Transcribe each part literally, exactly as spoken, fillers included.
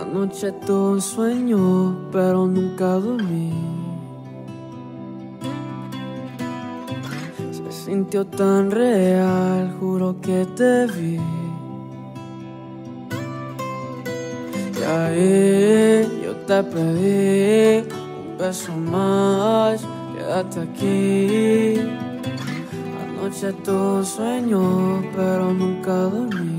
Anoche tuve un sueño, pero nunca dormí. Se sintió tan real, juro que te vi. Y ahí yo te pedí un beso más, quédate aquí. Anoche tuve un sueño, pero nunca dormí.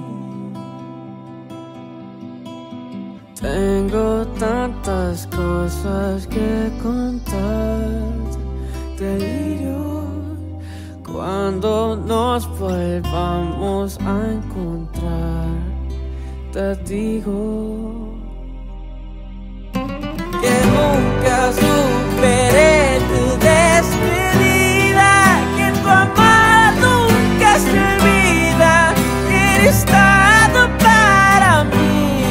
Tengo tantas cosas que contarte, delirio. Cuando nos volvamos a encontrar, te digo que nunca superé tu despedida, que tu amor nunca se olvida, que eres todo para mí,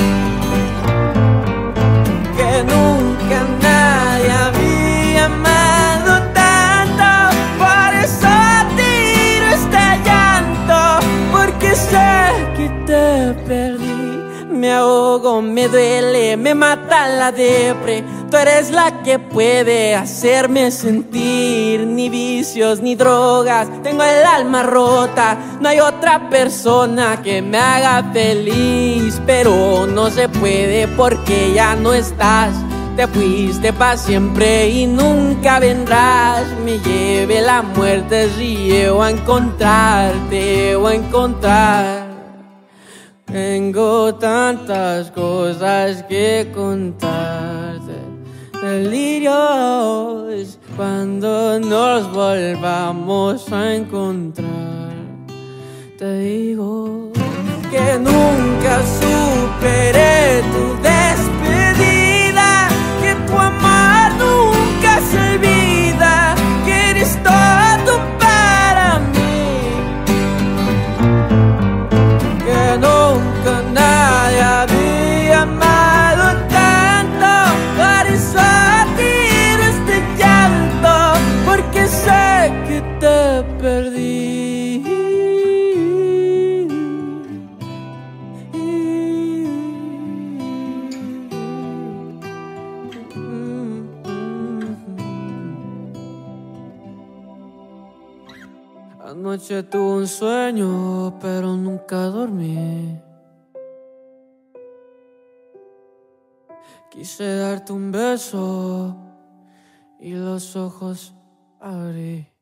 que nunca nadie había amado tanto. Por eso tiro este llanto, porque sé que te perdí. Me ahogo, me duele, me mata la depre. Tú eres la que puede hacerme sentir. Ni vicios, ni drogas, tengo el alma rota. No hay otra persona que me haga feliz, pero no se puede porque ya no estás. Te fuiste pa' siempre y nunca vendrás. Me lleve la muerte si llego a encontrarte o a encontrar. Tengo tantas cosas que contarte, delirios. Cuando nos volvamos a encontrar, te digo que nunca superé tu despedida, que tu amor nunca se olvida, que eres todo para mí, que nunca nadie había amado tanto. Por eso tiro este llanto, porque sé que te perdí. Anoche tuve un sueño, pero nunca dormí. Quise darte un beso y los ojos abrí.